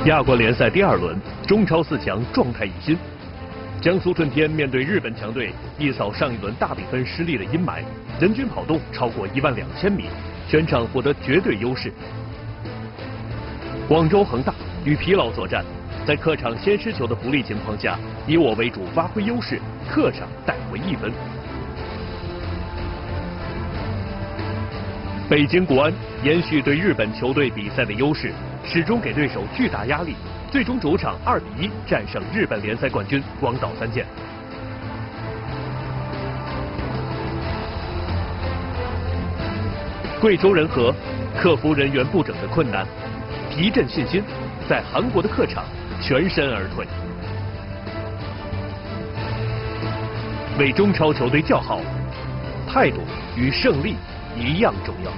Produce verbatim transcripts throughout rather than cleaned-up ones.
亚冠联赛第二轮，中超四强状态一新。江苏舜天面对日本强队，一扫上一轮大比分失利的阴霾，人均跑动超过一万两千米，全场获得绝对优势。广州恒大与疲劳作战，在客场先失球的不利情况下，以我为主发挥优势，客场带回一分。北京国安延续对日本球队比赛的优势，始终给对手巨大压力，最终主场二比一战胜日本联赛冠军广岛三剑。贵州人和克服人员不整的困难，提振信心，在韩国的客场全身而退，为中超球队叫好，态度与胜利一样重要。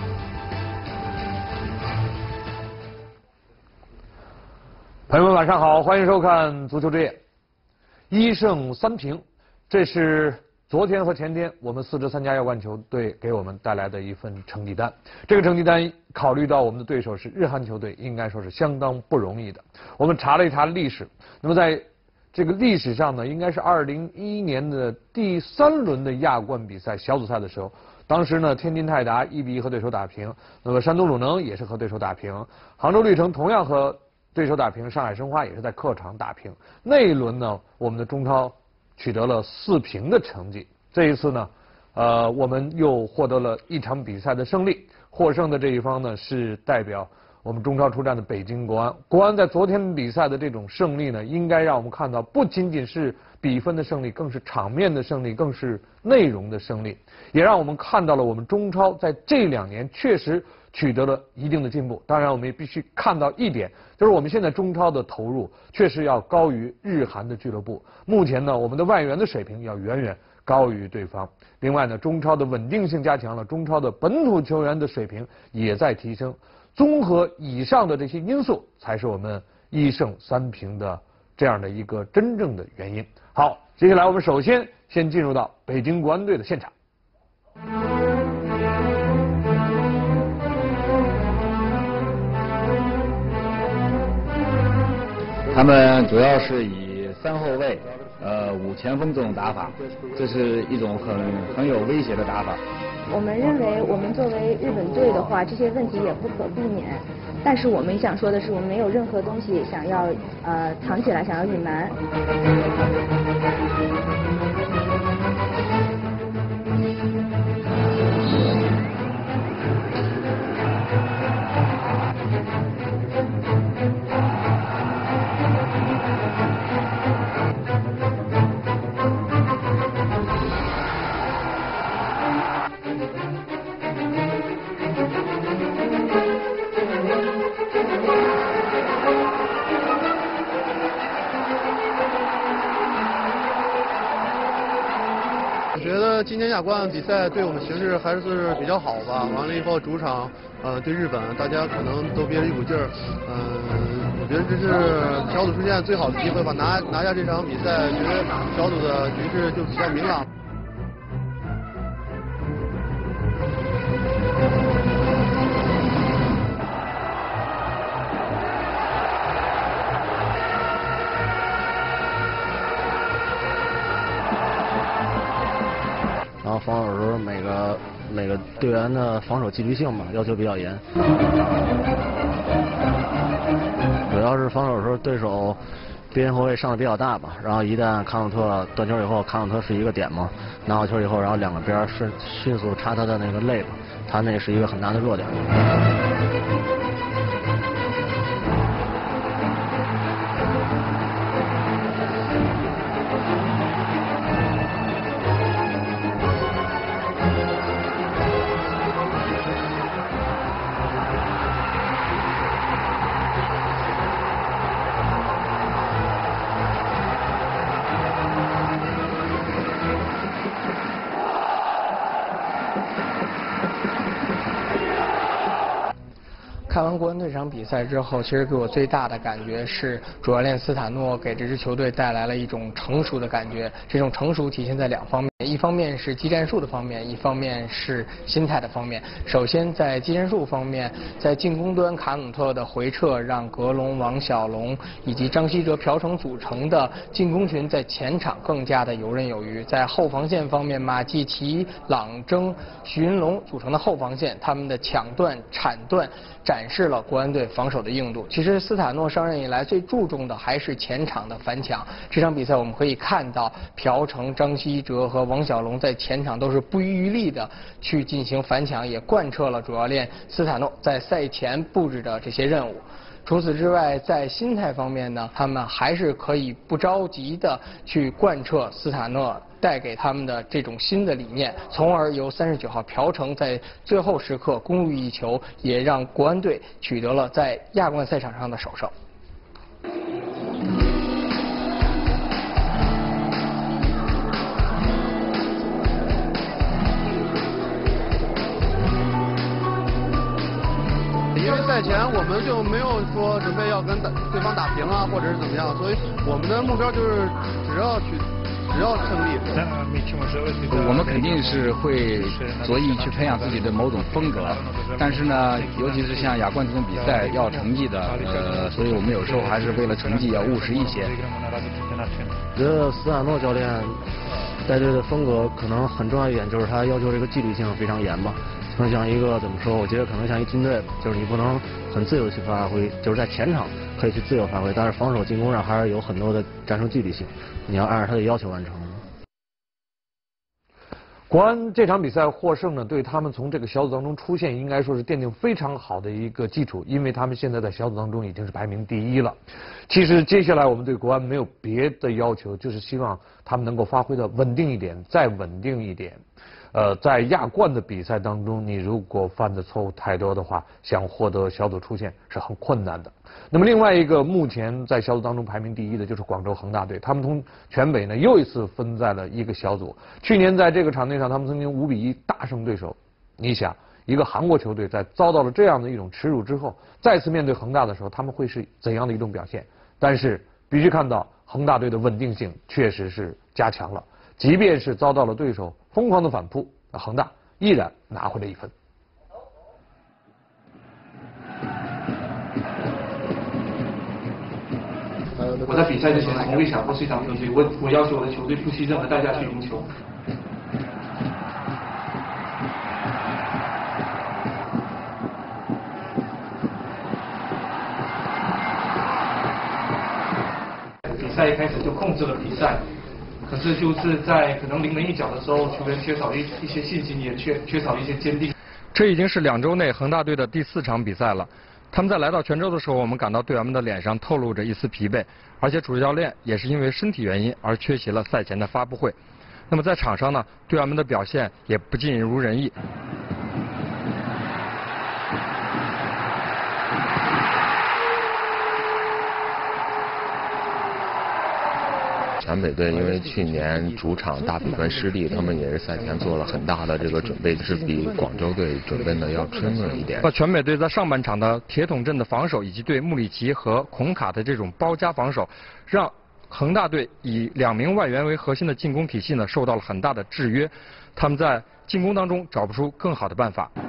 朋友们，晚上好，欢迎收看足球之夜。一胜三平，这是昨天和前天我们四支参加亚冠球队给我们带来的一份成绩单。这个成绩单考虑到我们的对手是日韩球队，应该说是相当不容易的。我们查了一查历史，那么在这个历史上呢，应该是二零一一年的第三轮的亚冠比赛小组赛的时候，当时呢，天津泰达一比一和对手打平，那么山东鲁能也是和对手打平，杭州绿城同样和对手打平，上海申花也是在客场打平。那一轮呢，我们的中超取得了四平的成绩。这一次呢，呃，我们又获得了一场比赛的胜利。获胜的这一方呢，是代表我们中超出战的北京国安。国安在昨天比赛的这种胜利呢，应该让我们看到，不仅仅是比分的胜利，更是场面的胜利，更是内容的胜利，也让我们看到了我们中超在这两年确实取得了一定的进步。当然，我们也必须看到一点，就是我们现在中超的投入确实要高于日韩的俱乐部。目前呢，我们的外援的水平要远远高于对方。另外呢，中超的稳定性加强了，中超的本土球员的水平也在提升。综合以上的这些因素，才是我们一胜三平的这样的一个真正的原因。好，接下来我们首先先进入到北京国安队的现场。 他们主要是以三后卫、呃五前锋这种打法，这是一种很很有威胁的打法。 我们认为，我们作为日本队的话，这些问题也不可避免。但是我们想说的是，我们没有任何东西想要呃藏起来，想要隐瞒。 我觉得今年亚冠比赛对我们形势还是比较好吧。完了以后主场，呃，对日本，大家可能都憋着一股劲儿。嗯、呃，我觉得这是小组出线最好的机会吧。拿拿下这场比赛，觉得小组的局势就比较明朗。 然后防守的时候，每个每个队员的防守纪律性嘛，要求比较严。主要是防守的时候，对手边后卫上的比较大吧，然后一旦康永特断球以后，康永特是一个点嘛，拿好球以后，然后两个边迅迅速插他的那个肋嘛，他那是一个很大的弱点。 看完国安这场比赛之后，其实给我最大的感觉是主教练斯坦诺给这支球队带来了一种成熟的感觉，这种成熟体现在两方面。 一方面是技战术的方面，一方面是心态的方面。首先在技战术方面，在进攻端卡努特的回撤让格隆、王小龙以及张稀哲、朴成组成的进攻群在前场更加的游刃有余。在后防线方面，马季奇、朗征、徐云龙组成的后防线，他们的抢断、铲断展示了国安队防守的硬度。其实斯塔诺上任以来最注重的还是前场的反抢。这场比赛我们可以看到朴成、张稀哲和王小龙在前场都是不遗余力的去进行反抢，也贯彻了主教练斯塔诺在赛前布置的这些任务。除此之外，在心态方面呢，他们还是可以不着急的去贯彻斯塔诺带给他们的这种新的理念，从而由三十九号朴成在最后时刻攻入一球，也让国安队取得了在亚冠赛场上的首胜。 因为赛前我们就没有说准备要跟打对方打平啊，或者是怎么样，所以我们的目标就是只要去，只要胜利。 我们肯定是会着意去培养自己的某种风格，但是呢，尤其是像亚冠这种比赛要成绩的，呃，所以我们有时候还是为了成绩要务实一些。 我觉得斯塔诺教练带队的风格可能很重要一点就是他要求这个纪律性非常严吧。可能像一个怎么说？我觉得可能像一军队，就是你不能很自由的去发挥，就是在前场可以去自由发挥，但是防守进攻上还是有很多的战术纪律性，你要按照他的要求完成。 国安这场比赛获胜呢，对他们从这个小组当中出现，应该说是奠定非常好的一个基础，因为他们现在在小组当中已经是排名第一了。其实接下来我们对国安没有别的要求，就是希望他们能够发挥的稳定一点，再稳定一点。呃，在亚冠的比赛当中，你如果犯的错误太多的话，想获得小组出线是很困难的。那么另外一个目前在小组当中排名第一的就是广州恒大队，他们从全北呢又一次分在了一个小组。去年在这个场地上，他们曾经五比一大胜对手。你想，一个韩国球队在遭到了这样的一种耻辱之后，再次面对恒大的时候，他们会是怎样的一种表现？但是必须看到恒大队的稳定性确实是加强了。即便是遭到了对手疯狂的反扑，恒大依然拿回了一分。 我在比赛之前从未想过是一场平局，我我要求我的球队不惜任何代价去赢球。比赛一开始就控制了比赛。可是就是在可能临门一脚的时候，球员缺少一一些信心，也缺缺少一些坚定。 这已经是两周内恒大队的第四场比赛了。他们在来到泉州的时候，我们感到队员们的脸上透露着一丝疲惫，而且主教练也是因为身体原因而缺席了赛前的发布会。那么在场上呢，队员们的表现也不尽如人意。 全北队因为去年主场大比分失利，他们也是赛前做了很大的这个准备，是比广州队准备的要充分一点。 那全北队在上半场的铁桶阵的防守，以及对穆里奇和孔卡的这种包夹防守，让恒大队以两名外援为核心的进攻体系呢受到了很大的制约，他们在进攻当中找不出更好的办法。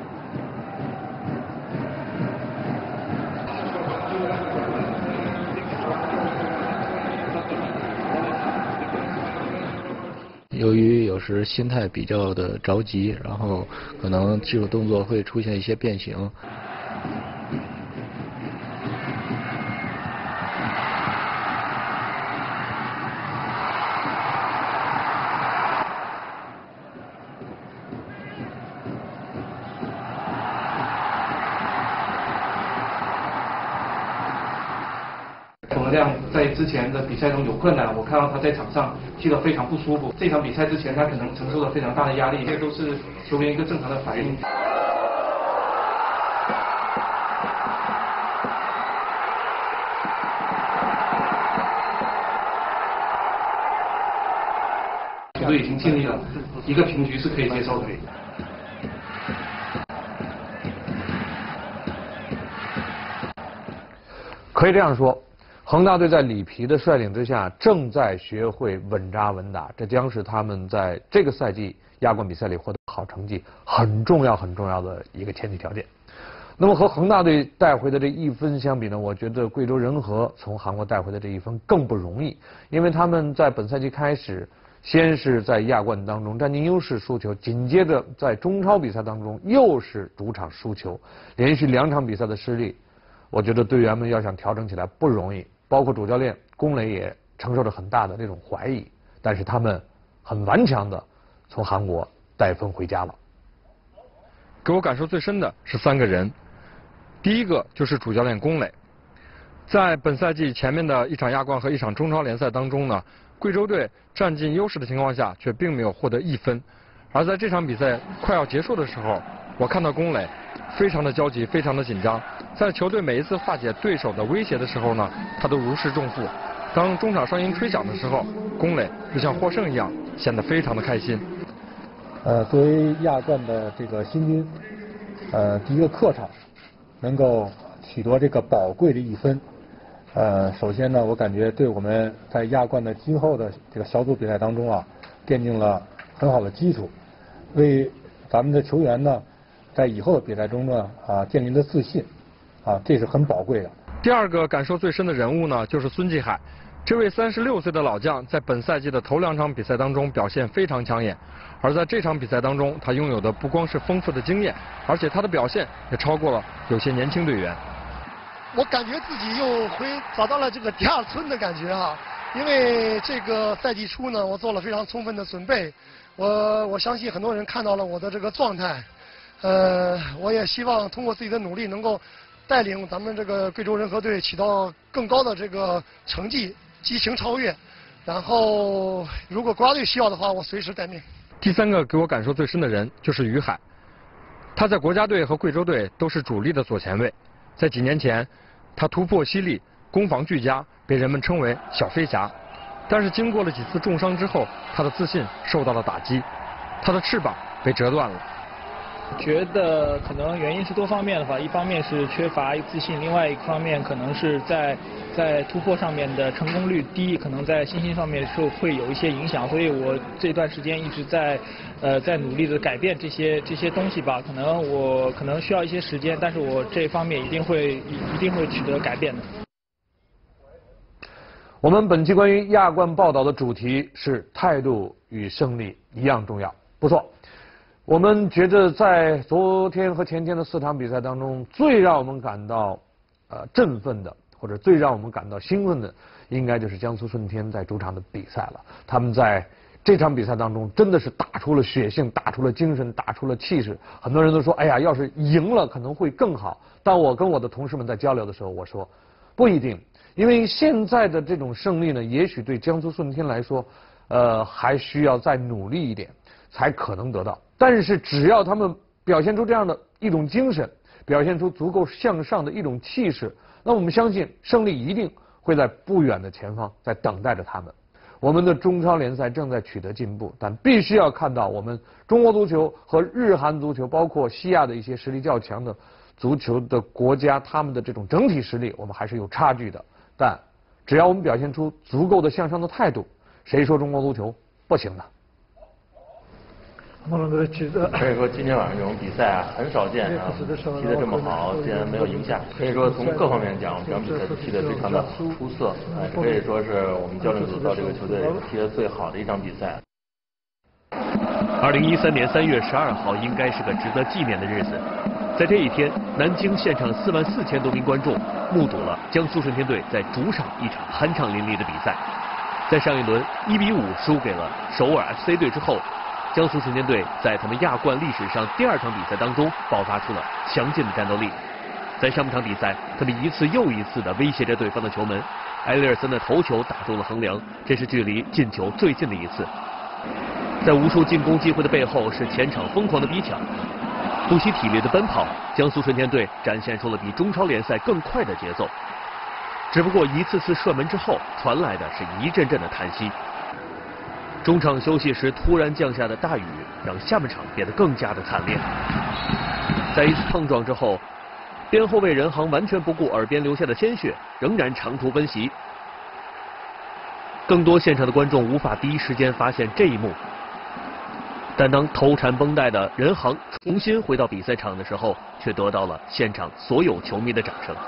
由于有时心态比较的着急，然后可能技术动作会出现一些变形。 孔德亮在之前的比赛中有困难，我看到他在场上踢得非常不舒服。这场比赛之前，他可能承受了非常大的压力，这都是球员一个正常的反应。球队已经尽力了，一个平局是可以接受的。 可以这样说。 恒大队在里皮的率领之下，正在学会稳扎稳打，这将是他们在这个赛季亚冠比赛里获得好成绩很重要很重要的一个前提条件。那么和恒大队带回的这一分相比呢，我觉得贵州人和从韩国带回的这一分更不容易，因为他们在本赛季开始，先是在亚冠当中占尽优势输球，紧接着在中超比赛当中又是主场输球，连续两场比赛的失利，我觉得队员们要想调整起来不容易。包括主教练龚磊也承受着很大的这种怀疑，但是他们很顽强的从韩国带分回家了。 给我感受最深的是三个人，第一个就是主教练龚磊，在本赛季前面的一场亚冠和一场中超联赛当中呢，贵州队占尽优势的情况下，却并没有获得一分，而在这场比赛快要结束的时候，我看到龚磊非常的焦急，非常的紧张。在球队每一次化解对手的威胁的时候呢，他都如释重负。当中场哨音吹响的时候，龚磊就像获胜一样，显得非常的开心。 呃，作为亚冠的这个新军，呃，第一个客场能够取得这个宝贵的一分，呃，首先呢，我感觉对我们在亚冠的今后的这个小组比赛当中啊，奠定了很好的基础，为咱们的球员呢，在以后的比赛中呢，啊，建立了自信。啊，这是很宝贵的。 第二个感受最深的人物呢，就是孙继海。这位三十六岁的老将，在本赛季的头两场比赛当中表现非常抢眼，而在这场比赛当中，他拥有的不光是丰富的经验，而且他的表现也超过了有些年轻队员。 我感觉自己又回找到了这个第二春的感觉啊，因为这个赛季初呢，我做了非常充分的准备，我我相信很多人看到了我的这个状态，呃，我也希望通过自己的努力能够带领咱们这个贵州人和队起到更高的这个成绩，激情超越。然后，如果国家队需要的话，我随时待命。 第三个给我感受最深的人就是于海，他在国家队和贵州队都是主力的左前卫。在几年前，他突破犀利，攻防俱佳，被人们称为“小飞侠”。但是经过了几次重伤之后，他的自信受到了打击，他的翅膀被折断了。 觉得可能原因是多方面的吧，一方面是缺乏自信，另外一方面可能是在在突破上面的成功率低，可能在信心上面是会有一些影响，所以我这段时间一直在呃在努力的改变这些这些东西吧，可能我可能需要一些时间，但是我这方面一定会一定会取得改变的。 我们本期关于亚冠报道的主题是态度与胜利一样重要，不错。我们觉得在昨天和前天的四场比赛当中，最让我们感到呃振奋的，或者最让我们感到兴奋的，应该就是江苏舜天在主场的比赛了。他们在这场比赛当中真的是打出了血性，打出了精神，打出了气势。很多人都说，哎呀，要是赢了可能会更好。但我跟我的同事们在交流的时候，我说不一定，因为现在的这种胜利呢，也许对江苏舜天来说，呃，还需要再努力一点才可能得到。但是只要他们表现出这样的一种精神，表现出足够向上的一种气势，那我们相信胜利一定会在不远的前方在等待着他们。我们的中超联赛正在取得进步，但必须要看到我们中国足球和日韩足球，包括西亚的一些实力较强的足球的国家，他们的这种整体实力我们还是有差距的。但只要我们表现出足够的向上的态度，谁说中国足球不行呢？ 可以说今天晚上这种比赛啊很少见啊，踢得这么好，竟然没有赢下。可以说从各方面讲，这场比赛踢得非常的出色，啊，这可以说是我们教练组到这个球队踢得最好的一场比赛。 二零一三年三月十二号应该是个值得纪念的日子，在这一天，南京现场四万四千多名观众目睹了江苏舜天队在主场一场酣畅淋漓的比赛。在上一轮一比五输给了首尔 F C 队之后，江苏舜天队在他们亚冠历史上第二场比赛当中爆发出了强劲的战斗力。在上半场比赛，他们一次又一次地威胁着对方的球门，埃里尔森的头球打中了横梁，这是距离进球最近的一次。在无数进攻机会的背后，是前场疯狂的逼抢，不惜体力的奔跑，江苏舜天队展现出了比中超联赛更快的节奏。只不过一次次射门之后，传来的是一阵阵的叹息。中场休息时突然降下的大雨，让下半场变得更加的惨烈。在一次碰撞之后， 边后卫任航完全不顾耳边流下的鲜血，仍然长途奔袭。更多现场的观众无法第一时间发现这一幕，但当头缠绷带的任航重新回到比赛场的时候，却得到了现场所有球迷的掌声。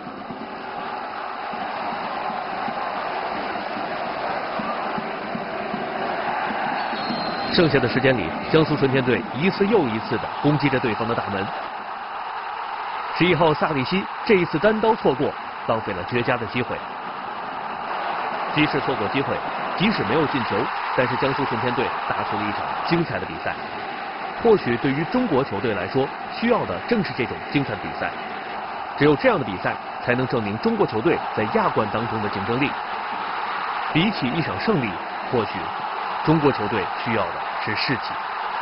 剩下的时间里，江苏舜天队一次又一次的攻击着对方的大门。十一号萨里西这一次单刀错过，浪费了绝佳的机会。即使错过机会，即使没有进球，但是江苏舜天队打出了一场精彩的比赛。或许对于中国球队来说，需要的正是这种精彩的比赛。只有这样的比赛，才能证明中国球队在亚冠当中的竞争力。比起一场胜利，或许中国球队需要的是士气。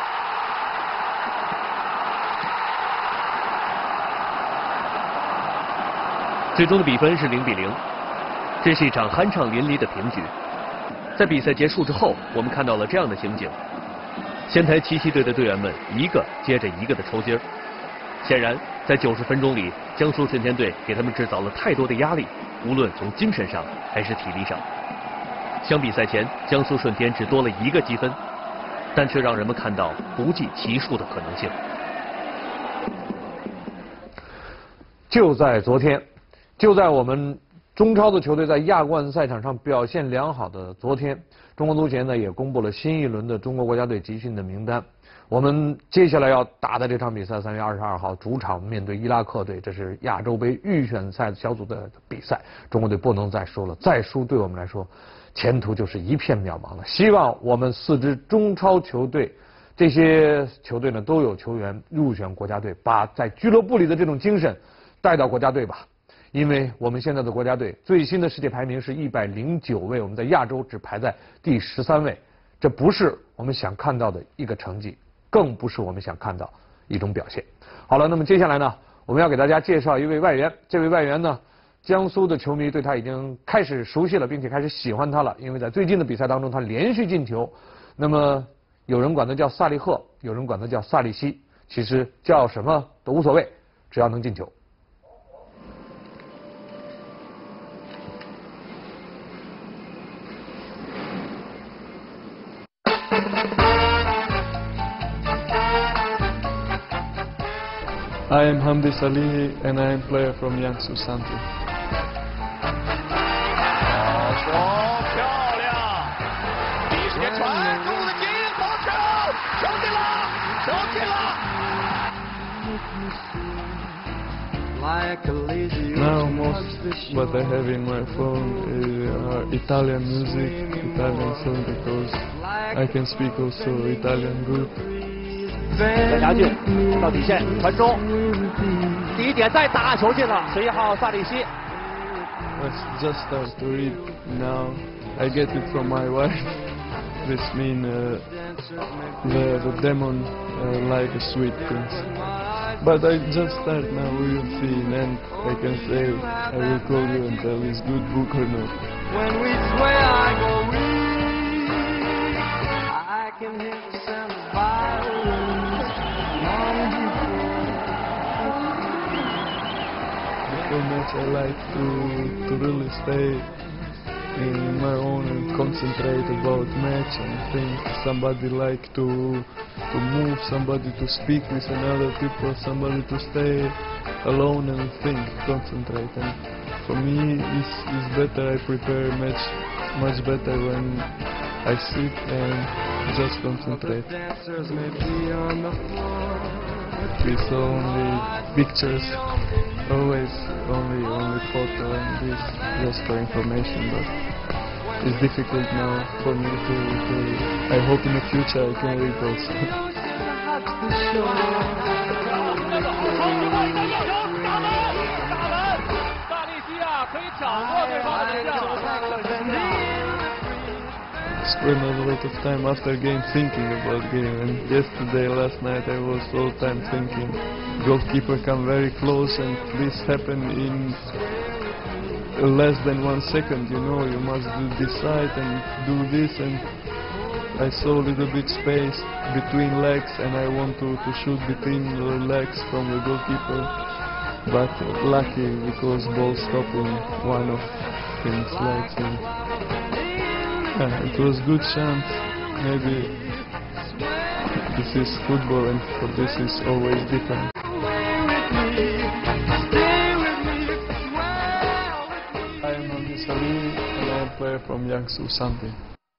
最终的比分是零比零。这是一场酣畅淋漓的平局。在比赛结束之后，我们看到了这样的情景：仙台奇袭队的队员们一个接着一个的抽筋儿。显然，在九十分钟里，江苏舜天队给他们制造了太多的压力，无论从精神上还是体力上。相比赛前，江苏舜天只多了一个积分，但却让人们看到不计其数的可能性。 就在昨天，就在我们中超的球队在亚冠赛场上表现良好的昨天，中国足协呢也公布了新一轮的中国国家队集训的名单。我们接下来要打的这场比赛，三月二十二号主场面对伊拉克队，这是亚洲杯预选赛小组的比赛。中国队不能再输了，再输对我们来说，前途就是一片渺茫了。希望我们四支中超球队，这些球队呢都有球员入选国家队，把在俱乐部里的这种精神带到国家队吧。因为我们现在的国家队最新的世界排名是一百零九位，我们在亚洲只排在第十三位，这不是我们想看到的一个成绩，更不是我们想看到一种表现。好了，那么接下来呢，我们要给大家介绍一位外援。这位外援呢，江苏的球迷对他已经开始熟悉了，并且开始喜欢他了，因为在最近的比赛当中他连续进球。那么有人管他叫萨利赫，有人管他叫萨利西，其实叫什么都无所谓，只要能进球。 I am Hamdi Salih and I am player from Jiangsu Santi. 球漂亮，第一时间传中的进好球，球进了，球进了。 Now most what I have in my phone is, are Italian music, Italian song because I can speak also Italian good. 袁家俊到底线传中，第一点再打球进了，十一号萨里西。 Let's just start to read now. I get it from my wife. This means uh, the, the demon uh, like a sweet things. But I just start now, we will see, and I can say, I will call you and tell is good book or not. When we swear I go weak, I can hear the sound of violence. Before match I like to, to really stay in my own and concentrate about match and think somebody like to to move, somebody to speak with another people, somebody to stay alone and think, concentrate. And for me, it's, it's better, I prepare match much better when I sit and just concentrate. It's only pictures, always only only photo and this just for information, but it's difficult now for me to, to I hope in the future I can read also. 萨利西亚可以掌握对方的节奏。 Spend a lot of time after game thinking about game, and yesterday, last night I was all time thinking. Goalkeeper come very close and this happened in less than one second, you know, you must do this side and do this, and I saw a little bit space between legs and I want to, to shoot between the legs from the goalkeeper. but lucky because ball stopped in one of his legs. And, uh, it was good chance. Maybe this is football, and for this is always different. I am Abdi Salim, an old player from Jiangsu Santin.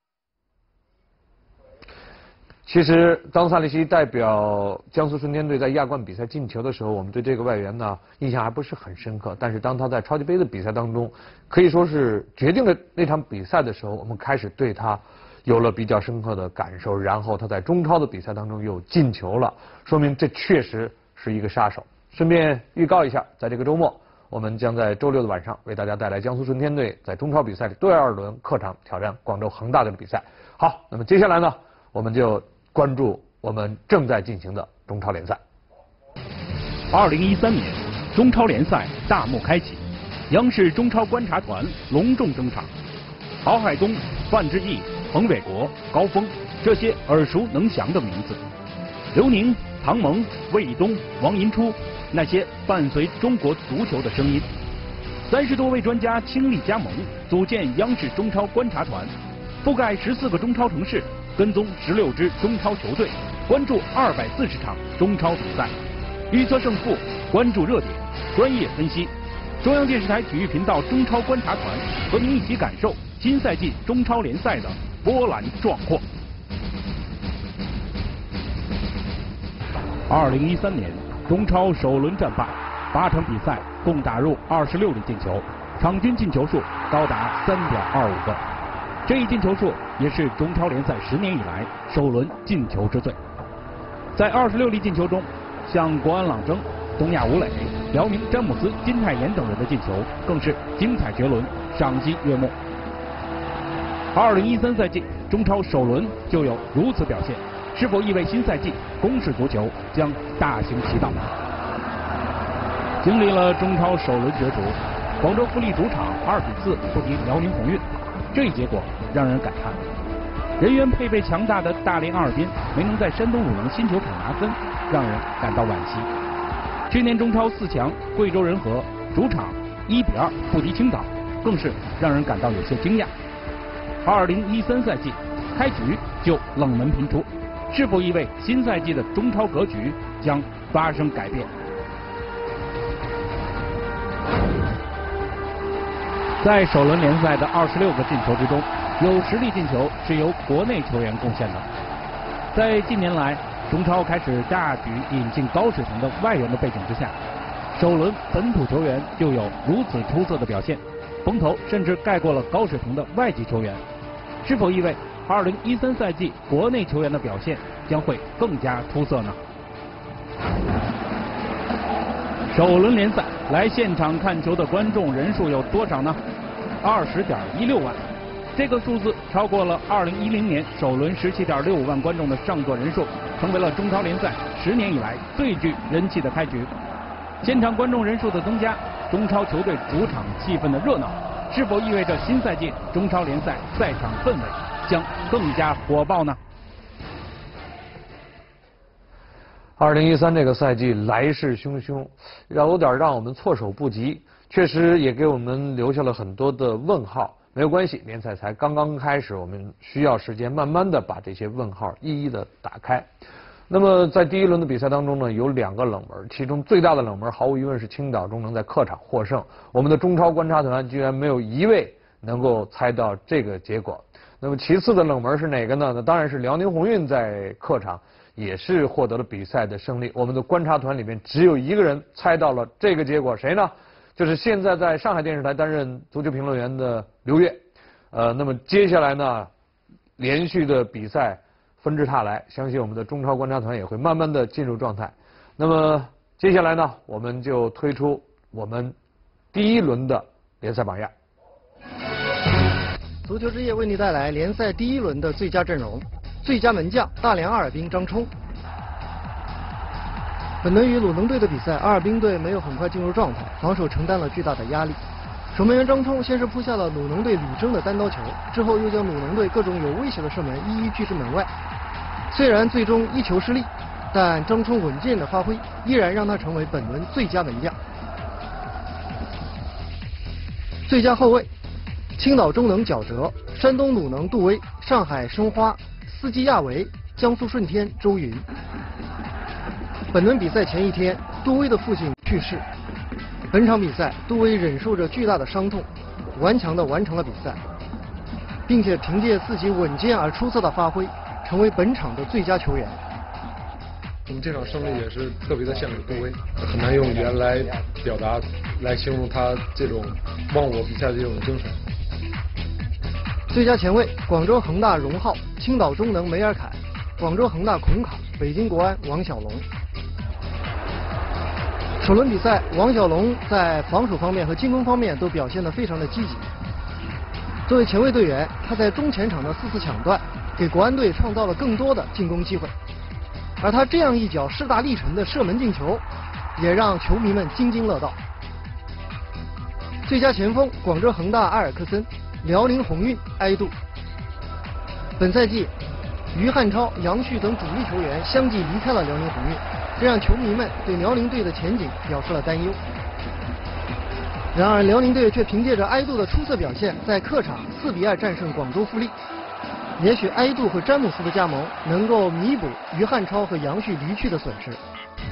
其实，当萨利希代表江苏舜天队在亚冠比赛进球的时候，我们对这个外援呢印象还不是很深刻。但是当他在超级杯的比赛当中，可以说是决定了那场比赛的时候，我们开始对他有了比较深刻的感受。然后他在中超的比赛当中又进球了，说明这确实是一个杀手。顺便预告一下，在这个周末，我们将在周六的晚上为大家带来江苏舜天队在中超比赛里第二轮客场挑战广州恒大队的比赛。好，那么接下来呢，我们就 关注我们正在进行的中超联赛。 二零一三年，中超联赛大幕开启，央视中超观察团隆重登场。郝海东、范志毅、彭伟国、高峰，这些耳熟能详的名字。刘宁、唐蒙、魏一东、王银初，那些伴随中国足球的声音。三十多位专家倾力加盟，组建央视中超观察团，覆盖十四个中超城市， 跟踪十六支中超球队，关注二百四十场中超比赛，预测胜负，关注热点，专业分析。中央电视台体育频道中超观察团和您一起感受新赛季中超联赛的波澜壮阔。二零一三年中超首轮战罢，八场比赛共打入二十六粒进球，场均进球数高达三点二五个。 这一进球数也是中超联赛十年以来首轮进球之最。在二十六粒进球中，像国安朗征、东亚吴磊、辽宁詹姆斯、金泰妍等人的进球更是精彩绝伦，赏心悦目。二零一三赛季中超首轮就有如此表现，是否意味新赛季攻势足球将大行其道？经历了中超首轮角逐，广州富力主场二比四不敌辽宁宏运。 这一结果让人感叹，人员配备强大的大连阿尔滨没能在山东鲁能新球场拿分，让人感到惋惜。去年中超四强贵州人和主场一比二不敌青岛，更是让人感到有些惊讶。二零一三赛季开局就冷门频出，是否意味新赛季的中超格局将发生改变？ 在首轮联赛的二十六个进球之中，有十粒进球是由国内球员贡献的。在近年来中超开始大举引进高水平的外援的背景之下，首轮本土球员就有如此出色的表现，风头甚至盖过了高水平的外籍球员。是否意味二零一三赛季国内球员的表现将会更加出色呢？首轮联赛来现场看球的观众人数有多少呢？ 二十点一六万，这个数字超过了二零一零年首轮十七点六五万观众的上座人数，成为了中超联赛十年以来最具人气的开局。现场观众人数的增加，中超球队主场气氛的热闹，是否意味着新赛季中超联赛赛场氛围将更加火爆呢？ 二零一三这个赛季来势汹汹，有点让我们措手不及。 确实也给我们留下了很多的问号，没有关系，联赛才刚刚开始，我们需要时间慢慢的把这些问号一一的打开。那么在第一轮的比赛当中呢，有两个冷门，其中最大的冷门毫无疑问是青岛中能在客场获胜。我们的中超观察团居然没有一位能够猜到这个结果。那么其次的冷门是哪个呢？那当然是辽宁宏运在客场也是获得了比赛的胜利。我们的观察团里面只有一个人猜到了这个结果，谁呢？ 就是现在在上海电视台担任足球评论员的刘越，呃，那么接下来呢，连续的比赛纷至沓来，相信我们的中超观察团也会慢慢的进入状态。那么接下来呢，我们就推出我们第一轮的联赛榜样。 足球之夜为你带来联赛第一轮的最佳阵容，最佳门将大连阿尔滨张冲。 本轮与鲁能队的比赛，阿尔滨队没有很快进入状态，防守承担了巨大的压力。守门员张冲先是扑下了鲁能队吕征的单刀球，之后又将鲁能队各种有威胁的射门一一拒之门外。虽然最终一球失利，但张冲稳健的发挥依然让他成为本轮最佳门将。 最佳后卫，青岛中能角哲，山东鲁能杜威，上海申花斯基亚维，江苏舜天周云。本轮比赛前一天，杜威的父亲去世。本场比赛，杜威忍受着巨大的伤痛，顽强地完成了比赛，并且凭借自己稳健而出色的发挥，成为本场的最佳球员。 我们这场胜利也是特别的献给杜威，很难用语言来表达，来形容他这种忘我比赛的这种精神。 最佳前卫，广州恒大荣浩，青岛中能梅尔凯，广州恒大孔卡，北京国安王小龙。首轮比赛，王小龙在防守方面和进攻方面都表现得非常的积极。作为前卫队员，他在中前场的四次抢断，给国安队创造了更多的进攻机会。而他这样一脚势大力沉的射门进球，也让球迷们津津乐道。最佳前锋，广州恒大埃尔克森，辽宁宏运埃杜。本赛季，于汉超、杨旭等主力球员相继离开了辽宁宏运，这让球迷们对辽宁队的前景表示了担忧。然而，辽宁队却凭借着埃杜的出色表现，在客场四比二战胜广州富力。也许埃杜和詹姆斯的加盟能够弥补于汉超和杨旭离去的损失。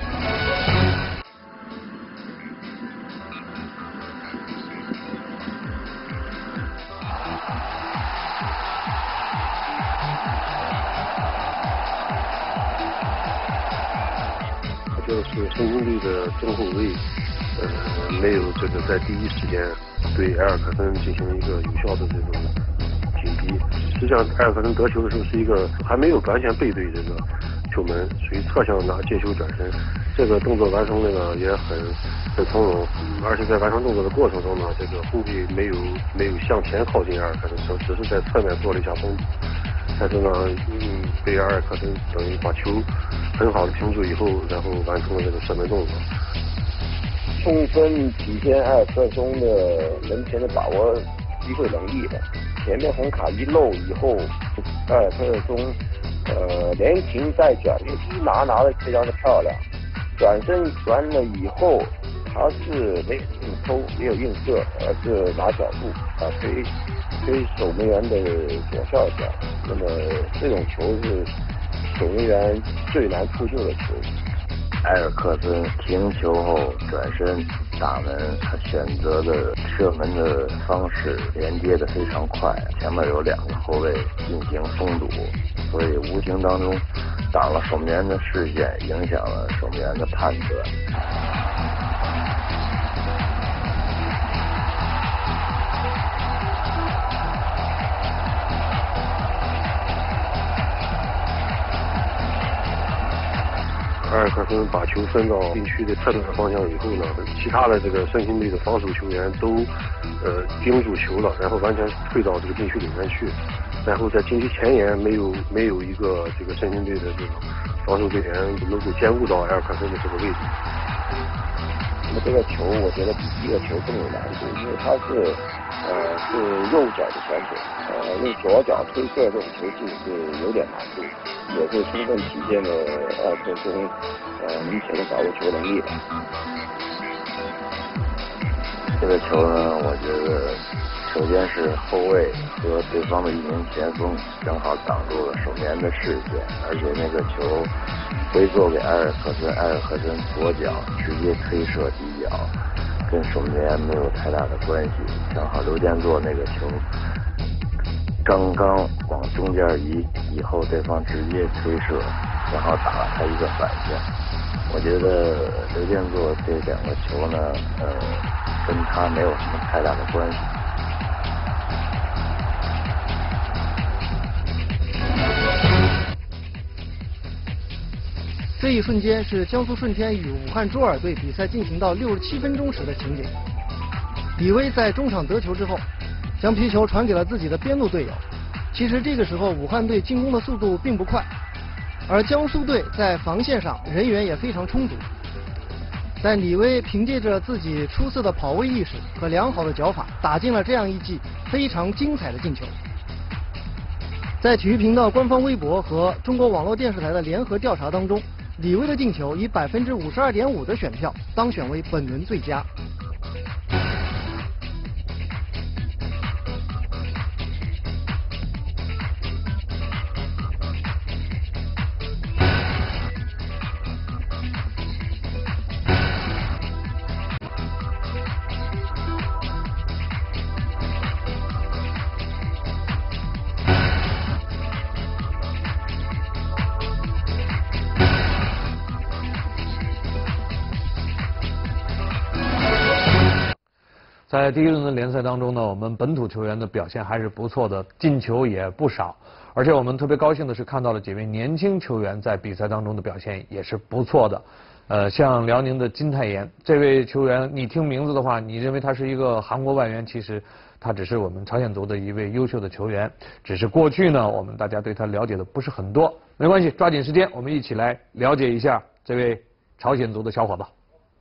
我觉得是申鑫队的中后卫，呃，没有这个在第一时间对埃尔克森进行一个有效的这种紧逼。实际上，埃尔克森得球的时候是一个还没有完全背对这个球门，属于侧向拿接球转身，这个动作完成的呢也很很从容，而且在完成动作的过程中呢，这个后卫没有没有向前靠近埃尔克森，只是在侧面做了一下封堵，但是呢，嗯，被埃尔克森等于把球很好的停住以后，然后完成了这个射门动作。 充分体现埃尔克森的门前的把握机会能力吧。前面红卡一漏以后，埃尔克森呃连停带转，一拿拿的非常的漂亮。转身完了以后，他是没有硬抽，没有硬射，而是拿脚步啊推推守门员的左下角。那么这种球是守门员最难扑救的球。 埃尔克森停球后转身打门，他选择的射门的方式连接的非常快，前面有两个后卫进行封堵，所以无形当中挡了守门员的视线，影响了守门员的判断。 埃尔克森把球分到禁区的侧面方向以后呢，其他的这个申鑫队的防守球员都呃盯住球了，然后完全退到这个禁区里面去，然后在禁区前沿没有没有一个这个申鑫队的这种防守队员能够兼顾到埃尔克森的这个位置。 那么这个球我觉得比第一个球更有难度，因为它是呃是右脚的选手，呃用左脚推射这种球技是有点难度，也是充分体现了埃尔克森呃明显的把握球能力吧。 这个球呢，我觉得首先是后卫和对方的一名前锋正好挡住了守门员的视线，而且那个球回做给埃尔克森，埃尔克森左脚直接推射底角，跟守门员没有太大的关系。正好刘建作那个球刚刚往中间移以后，对方直接推射，正好打了他一个反向。我觉得刘建作这两个球呢，呃，跟他没有什么太大的关系。 这一瞬间是江苏舜天与武汉卓尔队比赛进行到六十七分钟时的情景。李威在中场得球之后，将皮球传给了自己的边路队友。其实这个时候武汉队进攻的速度并不快，而江苏队在防线上人员也非常充足。但李威凭借着自己出色的跑位意识和良好的脚法，打进了这样一记非常精彩的进球。在体育频道官方微博和中国网络电视台的联合调查当中，李威的进球以百分之五十二点五的选票当选为本轮最佳。 在第一轮的联赛当中呢，我们本土球员的表现还是不错的，进球也不少。而且我们特别高兴的是看到了几位年轻球员在比赛当中的表现也是不错的。呃，像辽宁的金泰妍这位球员，你听名字的话，你认为他是一个韩国外援，其实他只是我们朝鲜族的一位优秀的球员。只是过去呢，我们大家对他了解的不是很多。没关系，抓紧时间，我们一起来了解一下这位朝鲜族的小伙子。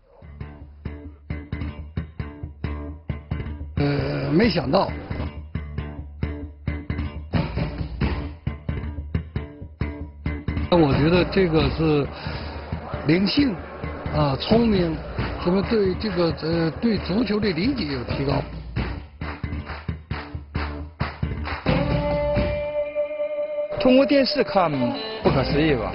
呃，没想到。我觉得这个是灵性啊，聪明，什么对这个呃对足球的理解有提高。 通过电视看不可思议吧？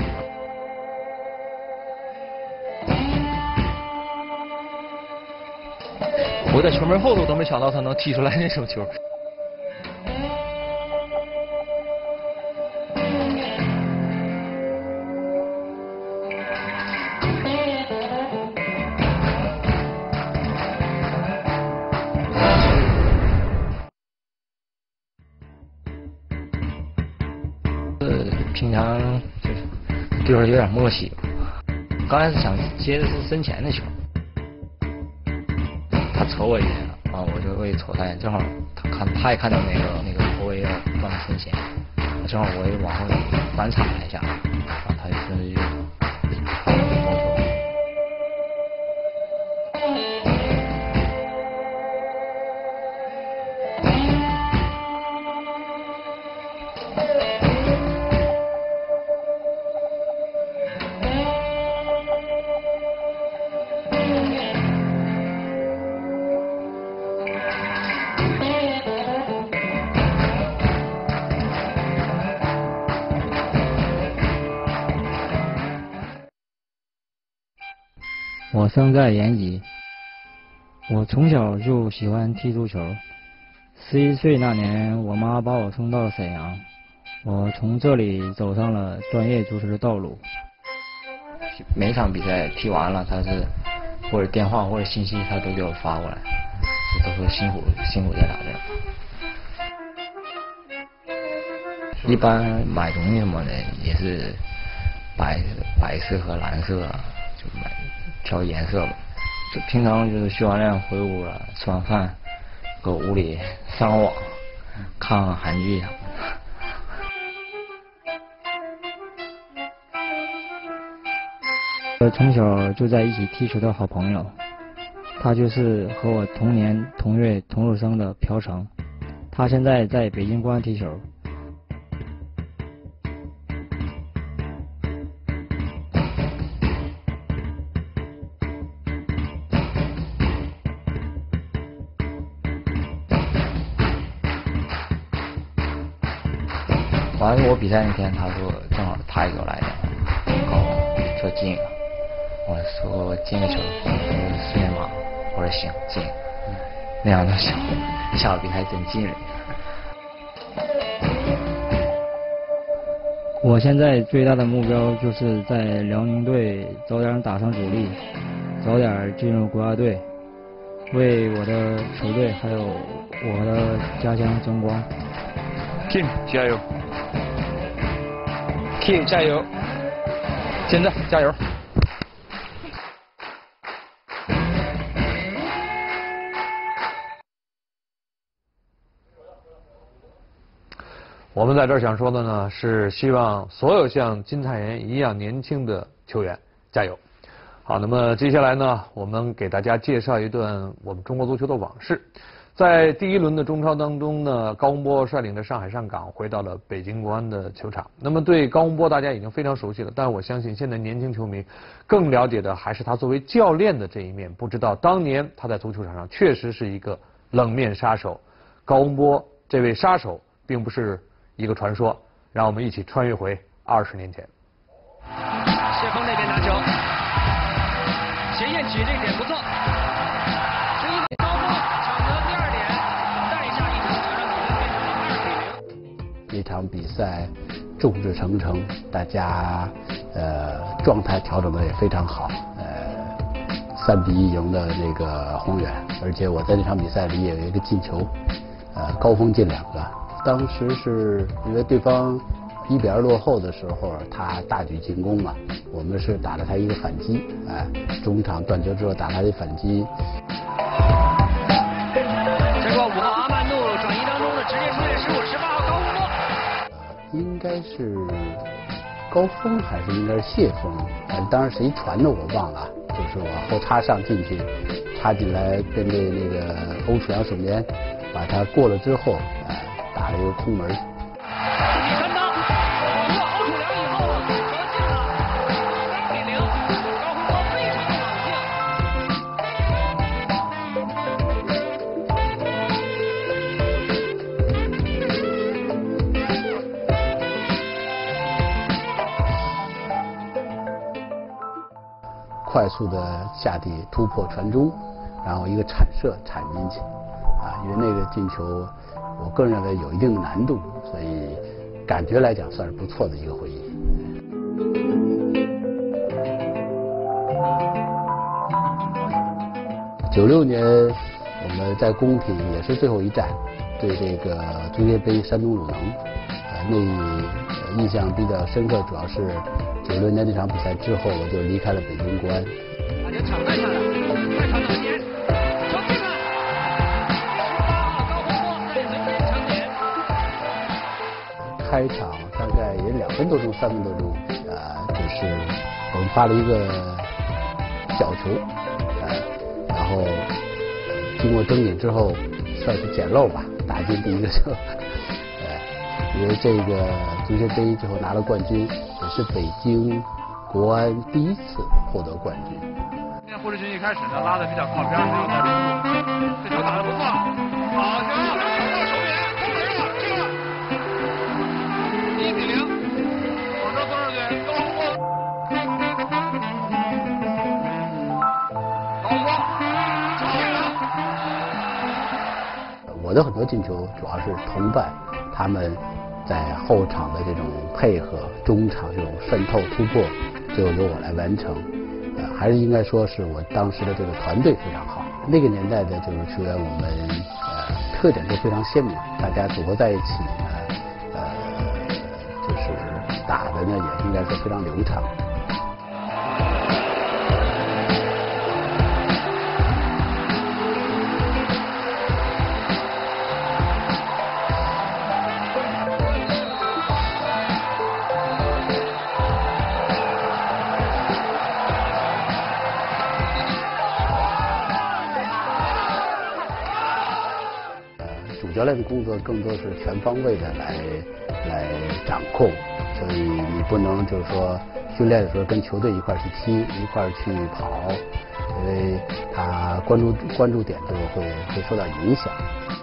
我在球门后头都没想到他能踢出来那种球。 平常就是对手有点默契，刚开始想接的是身前的球，他瞅我一眼，啊，我就会瞅他一眼，正好他看他也看到那个那个后卫要放身前，正好我也往后反踩了一下，然后他就顺势就传了个头。 我生在延吉，我从小就喜欢踢足球。十一岁那年，我妈把我送到了沈阳，我从这里走上了专业足球的道路。 每场比赛踢完了，他是或者电话或者信息，他都给我发过来，都说辛苦辛苦在打的。一般买东西什么的也是白白色和蓝色啊，就买挑颜色吧。就平常就是训完练回屋了，吃完饭搁屋里上网看看韩剧啥的。 我从小就在一起踢球的好朋友，他就是和我同年同月同日生的朴成，他现在在北京国安踢球。 完了我比赛那天，他说正好他也给我来的，告诉我说进了，我说进个球，说四面马，我说行进，那样都行，下个比赛真进了。 我现在最大的目标就是在辽宁队早点打上主力，早点进入国家队，为我的球队还有我的家乡争光。 Kim 加油 ！Kim 加油！现在加油！ 我们在这儿想说的呢，是希望所有像金泰妍一样年轻的球员加油。好，那么接下来呢，我们给大家介绍一段我们中国足球的往事。在第一轮的中超当中呢，高洪波率领着上海上港回到了北京国安的球场。那么对高洪波大家已经非常熟悉了，但我相信现在年轻球迷更了解的还是他作为教练的这一面。不知道当年他在足球场上确实是一个冷面杀手。高洪波这位杀手并不是一个传说，让我们一起穿越回二十年前。 谢峰那边拿球，前沿举这个点不错，十一高波抢得第二点，带下一场，让比分变成了二比零。 一场比赛众志成城，大家呃状态调整的也非常好，呃三比一赢的那个宏远，而且我在这场比赛里也有一个进球，呃，高峰进两个。当时是因为对方一比二落后的时候，他大举进攻嘛，我们是打了他一个反击，哎，中场断球之后打他的反击。 结果五号阿曼努转移当中的直接出现失误，十八号高洪波。 应该是高峰还是应该是谢峰？反正当时谁传的我忘了，就是往后插上进去，插进来跟着那个欧楚良守门员把他过了之后，哎，打了一个空门。快速的下底突破传中，然后一个铲射铲进去，啊，因为那个进球，我个人认为有一定的难度，所以感觉来讲算是不错的一个回忆。九六年我们在宫廷也是最后一战，对这个足协杯山东鲁能，啊，那印象比较深刻，主要是九六年那场比赛之后，我就离开了北京国安。 把这抢断下来，再传到前，球进了。十八号高洪波在门前抢点。 开场大概也两分多钟、三分多钟，啊，就是我们发了一个角球，啊，然后经过争顶之后，算是捡漏吧，打进第一个球。因为这个足协杯最后拿了冠军，也是北京国安第一次获得冠军。 今天胡志军一开始呢拉的比较靠边，没有带住，这球打得不错，好球，找到守门员，攻门了，进了，一比零，广州多少队高洪波，高洪波，球进了。 我的很多进球主要是同伴他们在后场的这种配合，中场这种渗透突破，最后由我来完成。呃，还是应该说是我当时的这个团队非常好。那个年代的这种球员，我们呃特点都非常鲜明，大家组合在一起呢，呃，就是打的呢也应该说非常流畅。教练的工作更多是全方位的来来掌控，所以你不能就是说训练的时候跟球队一块儿去踢，一块儿去跑，因为他关注关注点都会会受到影响。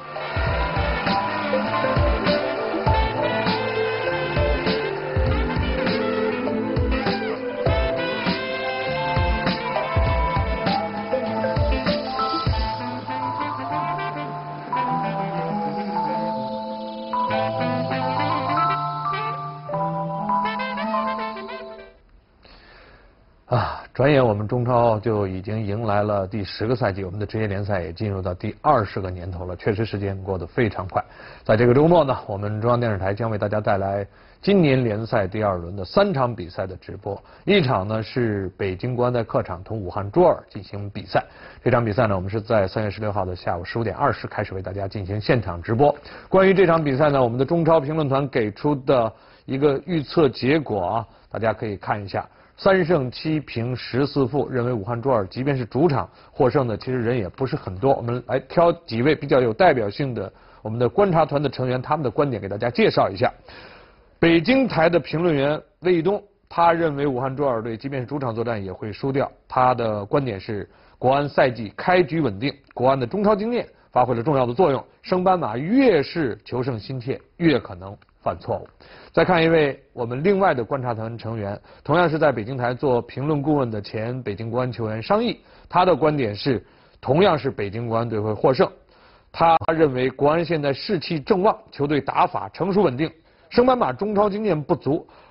啊，转眼我们中超就已经迎来了第十个赛季，我们的职业联赛也进入到第二十个年头了，确实时间过得非常快。在这个周末呢，我们中央电视台将为大家带来今年联赛第二轮的三场比赛的直播。一场呢是北京国安在客场同武汉卓尔进行比赛，这场比赛呢我们是在三月十六号的下午十五点二十开始为大家进行现场直播。关于这场比赛呢，我们的中超评论团给出的一个预测结果啊，大家可以看一下。三胜七平十四负，认为武汉卓尔即便是主场获胜的，其实人也不是很多。我们来挑几位比较有代表性的我们的观察团的成员，他们的观点给大家介绍一下。北京台的评论员魏义东，他认为武汉卓尔队即便是主场作战也会输掉。他的观点是，国安赛季开局稳定，国安的中超经验发挥了重要的作用。升班马越是求胜心切，越可能犯错误。再看一位我们另外的观察团成员，同样是在北京台做评论顾问的前北京国安球员商议，他的观点是，同样是北京国安队会获胜。他认为国安现在士气正旺，球队打法成熟稳定，升班马中超经验不足，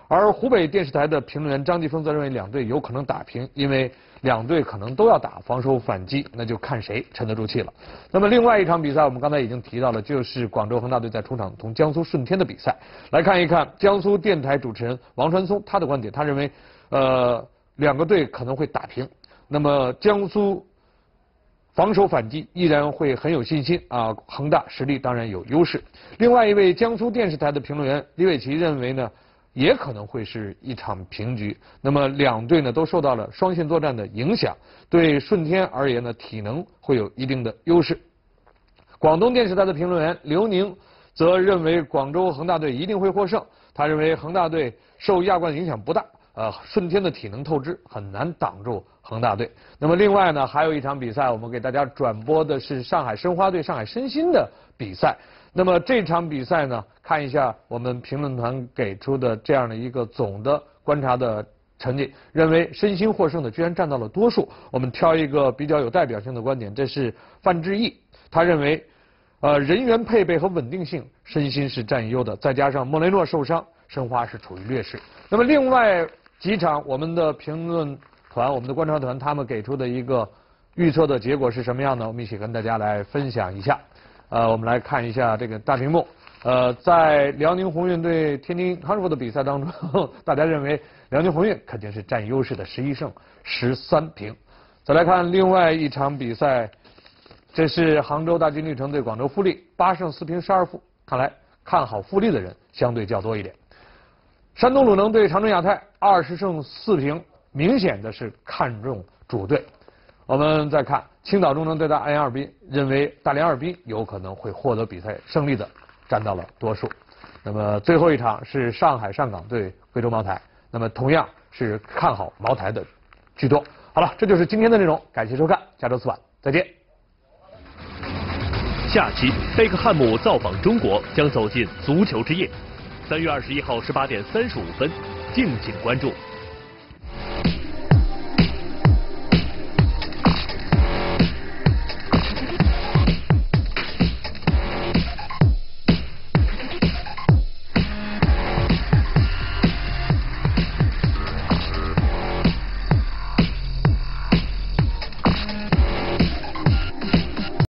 而湖北电视台的评论员张继峰则认为两队有可能打平，因为两队可能都要打防守反击，那就看谁沉得住气了。那么另外一场比赛，我们刚才已经提到了，就是广州恒大队在主场同江苏舜天的比赛。来看一看江苏电台主持人王传松他的观点，他认为，呃，两个队可能会打平。那么江苏防守反击依然会很有信心啊，恒大实力当然有优势。另外一位江苏电视台的评论员李伟奇认为呢，也可能会是一场平局。那么两队呢都受到了双线作战的影响，对舜天而言呢，体能会有一定的优势。广东电视台的评论员刘宁则认为广州恒大队一定会获胜，他认为恒大队受亚冠影响不大，呃，舜天的体能透支很难挡住恒大队。那么另外呢，还有一场比赛，我们给大家转播的是上海申花对上海申鑫的比赛。那么这场比赛呢，看一下我们评论团给出的这样的一个总的观察的成绩，认为申鑫获胜的居然占到了多数。我们挑一个比较有代表性的观点，这是范志毅，他认为，呃，人员配备和稳定性，申鑫是占优的，再加上莫雷诺受伤，申花是处于劣势。那么另外几场，我们的评论团、我们的观察团他们给出的一个预测的结果是什么样呢？我们一起跟大家来分享一下。呃，我们来看一下这个大屏幕。呃，在辽宁宏运对天津康师傅的比赛当中，大家认为辽宁宏运肯定是占优势的，十一胜十三平。再来看另外一场比赛，这是杭州大金绿城对广州富力，八胜四平十二负。看来看好富力的人相对较多一点。山东鲁能对长春亚泰，二十胜四平，明显的是看重主队。我们再看青岛中能对大连二滨，认为大连二滨有可能会获得比赛胜利的占到了多数。那么最后一场是上海上港对贵州茅台，那么同样是看好茅台的居多。好了，这就是今天的内容，感谢收看，下周四晚再见。 下期贝克汉姆造访中国将走进足球之夜，三月二十一号十八点三十五分，敬请关注。